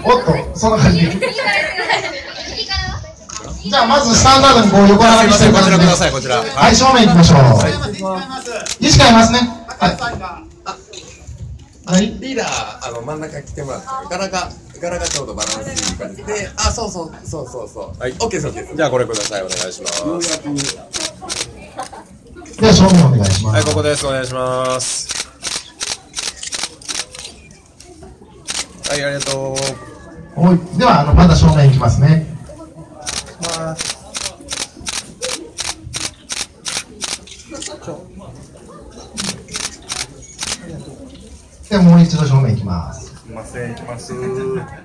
おっと、そんな感じ。じゃあまずスタンダードにこう横並びしてる感じで。 こちらください、こちら。 はい、正面行きましょう。石買いますね。 はい。リーダー、真ん中来てもらって、柄がちょうどバランスいい感じで、そう。はい、オッケーです。じゃあこれください、お願いします。 では正面お願いします。 はい、ここです、お願いします。はい、ありがとう。 はい、ではまだ正面行きますね。ではもう一度正面行きます。 すいません、行きます。